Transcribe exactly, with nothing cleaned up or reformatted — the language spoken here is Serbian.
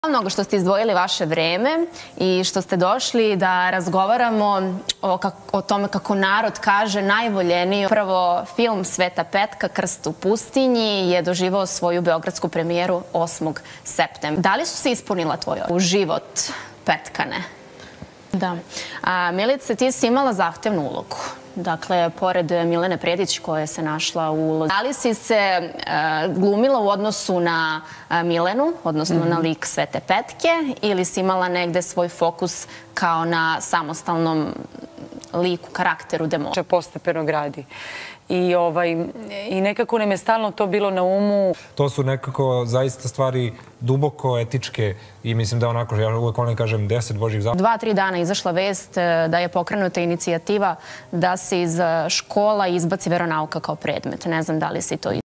Mnogo što ste izdvojili vaše vreme i što ste došli da razgovaramo o, o tome kako narod kaže najvoljeniji. Prvo, film Sveta Petka, Krst u pustinji, je doživao svoju beogradsku premijeru osmog septembra. Da li su se ispunila tvoja u život Petkane? Da. A, Milice, ti si imala zahtevnu ulogu. Dakle, pored Milene Predić koja se našla u ulozi. Da li si se uh, glumila u odnosu na uh, Milenu, odnosno mm-hmm. na lik Svete Petke, ili si imala negde svoj fokus kao na samostalnom liku, karakteru demona? Postepeno gradi. I, ovaj, I nekako nam je stalno to bilo na umu. To su nekako zaista stvari duboko etičke i mislim da onako, ja uvek volim kažem, deset božjih zakona. Dva, tri dana izašla vest da je pokrenuta inicijativa da se iz škola izbaci veronauka kao predmet. Ne znam da li si to